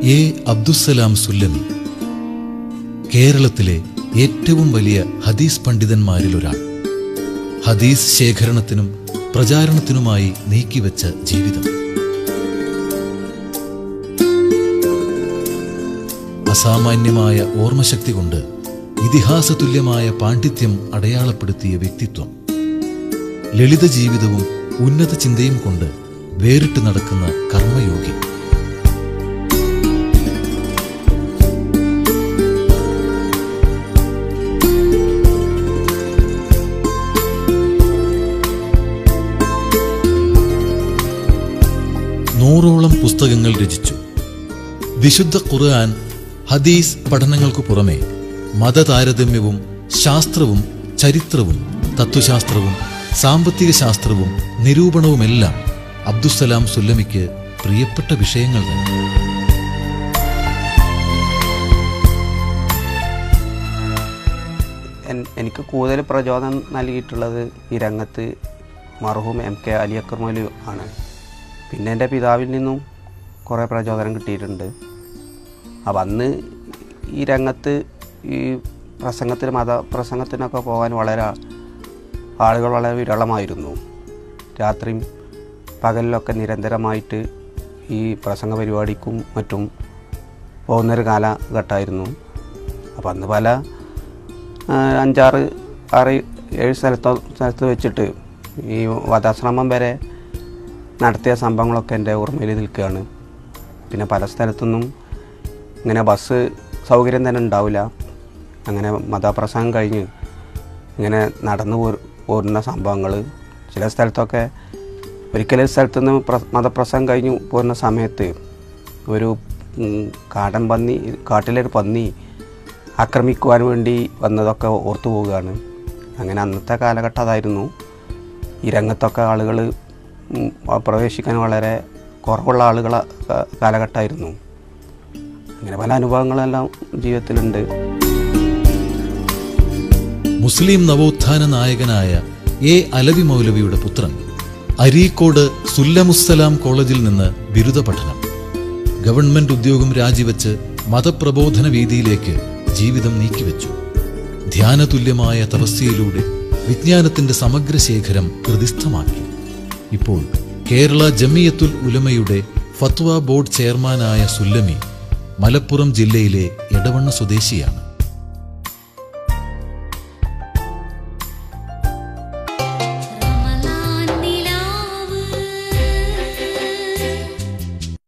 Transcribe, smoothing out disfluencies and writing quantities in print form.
A Abdussalam Sullami കേരളത്തിലെ ഏറ്റവും വലിയ ഹദീസ് പണ്ഡിതന്മാരിലൊരാൾ. ഹദീസ് ശേഖരണത്തിനും പ്രചാരണത്തിനുമായി നീക്കിവെച്ച ജീവിതം. അസാമാന്യമായ ഓർമ്മശക്തി കൊണ്ട് ഇതിഹാസതുല്യമായ പാണ്ഡിത്യം അടയാളപ്പെടുത്തിയ വ്യക്തിത്വം. ലളിത ജീവിതവും ഉന്നത ചിന്തയും കൊണ്ട് വേറിട്ട് നടക്കുന്ന കർമ്മയോഗി. നൂറോളം പുസ്തകങ്ങൾ രചിച്ചു. വിശുദ്ധ ഖുർആൻ, ഹദീസ് പഠനങ്ങൾക്കു പുറമെ മതതാരതമ്യവും ശാസ്ത്രവും ചരിത്രവും തത്വശാസ്ത്രവും സാമ്പത്തിക ശാസ്ത്രവും നിരൂപണവുമെല്ലാം അബ്ദുസ്സലാം സുല്ലമിക്ക് പ്രിയപ്പെട്ട വിഷയങ്ങൾ തന്നെ. എനിക്ക് കൂടുതൽ പ്രചോദനം നൽകിയിട്ടുള്ളത് ഈ രംഗത്ത് മർഹൂം MK അലി അക്ബർ മൗലവി ആണ്. പിന്നെ എൻ്റെ പിതാവിൽ നിന്നും കുറേ പ്രചോദനം കിട്ടിയിട്ടുണ്ട്. അപ്പം അന്ന് ഈ രംഗത്ത് ഈ മതപ്രസംഗത്തിനൊക്കെ പോകാൻ ആളുകൾ വളരെ വിരളമായിരുന്നു. രാത്രിയും പകലിലൊക്കെ നിരന്തരമായിട്ട് ഈ പ്രസംഗ പരിപാടിക്കും മറ്റും പോകുന്നൊരു കാലഘട്ടമായിരുന്നു. അപ്പം അന്ന് പല 5, 6, 7 സ്ഥലത്ത് വെച്ചിട്ട് ഈ വധശ്രമം വരെ നടത്തിയ സംഭവങ്ങളൊക്കെ എൻ്റെ ഓർമ്മയിൽ നിൽക്കുകയാണ്. പിന്നെ പല സ്ഥലത്തൊന്നും ഇങ്ങനെ ബസ് സൗകര്യം തന്നെ ഉണ്ടാവില്ല. അങ്ങനെ മതപ്രസംഗം കഴിഞ്ഞ് ഇങ്ങനെ നടന്നു പോരുന്ന സംഭവങ്ങൾ. ചില സ്ഥലത്തൊക്കെ ഒരിക്കലും സ്ഥലത്തുനിന്ന് മതപ്രസംഗം കഴിഞ്ഞ് പോരുന്ന സമയത്ത് ഒരു കാട്ടിലൊരു പന്നി ആക്രമിക്കുവാൻ വേണ്ടി വന്നതൊക്കെ ഓർത്തു പോവുകയാണ്. അങ്ങനെ അന്നത്തെ കാലഘട്ടം അതായിരുന്നു. ഈ രംഗത്തൊക്കെ ആളുകൾ പ്രവേശിക്കാൻ വളരെ കുറവുള്ള കാലഘട്ടമായിരുന്നു. അങ്ങനെ പല അനുഭവങ്ങളെല്ലാം ജീവിതത്തിലുണ്ട്. മുസ്ലിം നവോത്ഥാന നായകനായ എ അലവി മൗലവിയുടെ പുത്രൻ. അരീക്കോട് സുല്ലമുസ്സലാം കോളേജിൽ നിന്ന് ബിരുദ പഠനം. ഗവൺമെന്റ് ഉദ്യോഗം രാജിവെച്ച് മതപ്രബോധന വീതിയിലേക്ക് ജീവിതം നീക്കിവെച്ചു. ധ്യാനതുല്യമായ തപസ്യയിലൂടെ വിജ്ഞാനത്തിന്റെ സമഗ്ര ശേഖരം ഹൃദിസ്ഥമാക്കി. ഇപ്പോൾ കേരള ജമിയത്തുൽ ഉലമയുടെ ഫത്വ ബോർഡ് ചെയർമാനായ സുല്ലമി മലപ്പുറം ജില്ലയിലെ എടവണ്ണ സ്വദേശിയാണ്.